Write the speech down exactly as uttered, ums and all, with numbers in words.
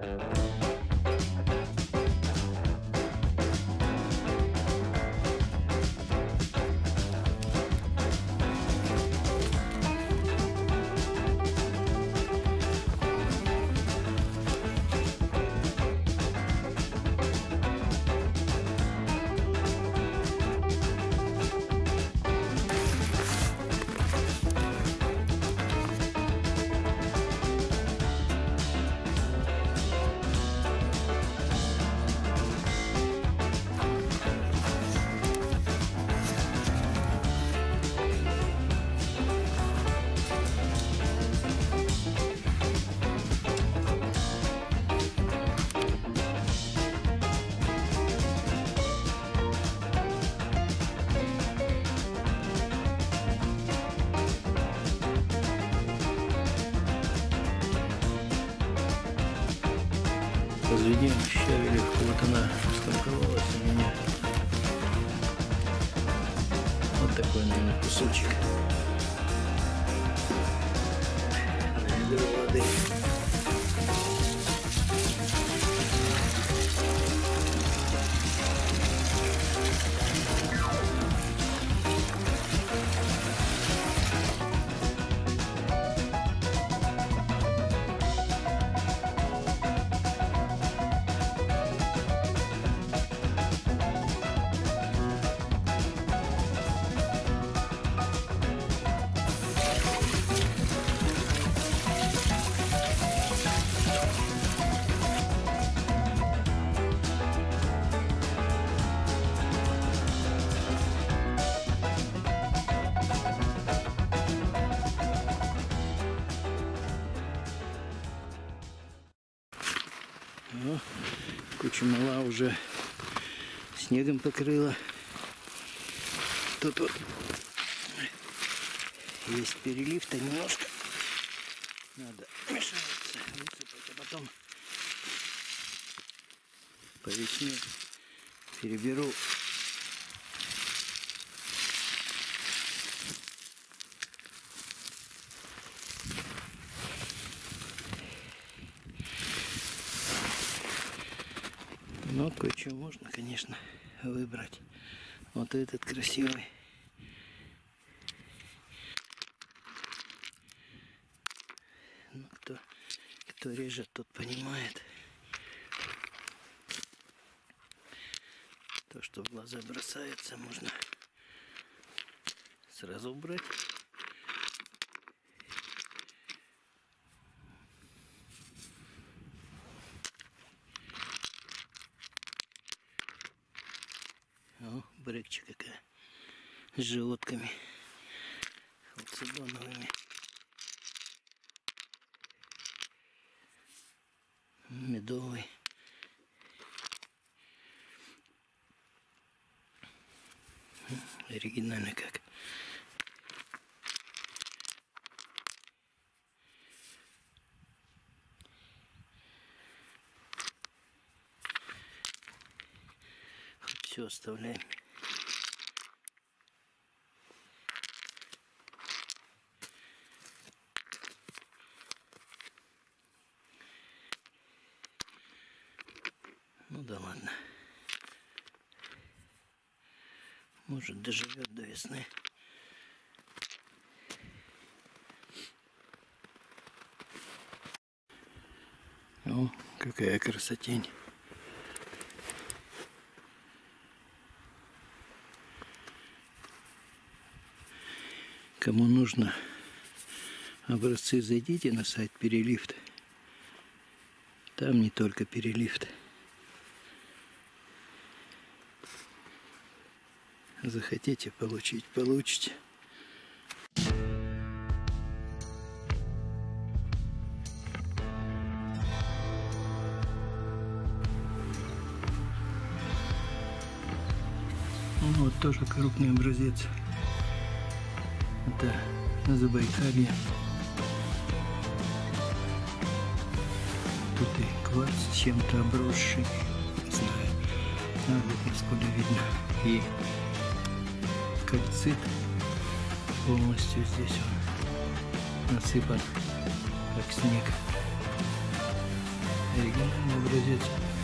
Разведем щавелевку, вот она столковалась у меня. Вот такой, наверное, кусочек на ведро воды. Ну, куча мала уже снегом покрыла. Тут вот есть перелив-то немножко. Надо мешаться, высыпать, а потом по весне переберу. Но кое-что можно, конечно, выбрать. Вот этот красивый. Ну, кто, кто режет, тот понимает. То, что в глаза бросается, можно сразу убрать. О, брекча какая. С желудками. Халцедоновыми. Медовый. Оригинально как. Все оставляем. Ну да ладно. Может, доживет до весны. О, какая красотень. Кому нужно образцы, зайдите на сайт Перелифт. Там не только Перелифт. Захотите получить, получите. Вот тоже крупный образец. Это Забайкалье. Тут и кварц с чем-то обросший. Не знаю, а вот насколько видно. И кальцит полностью здесь он насыпан, как снег. Оригинальный образец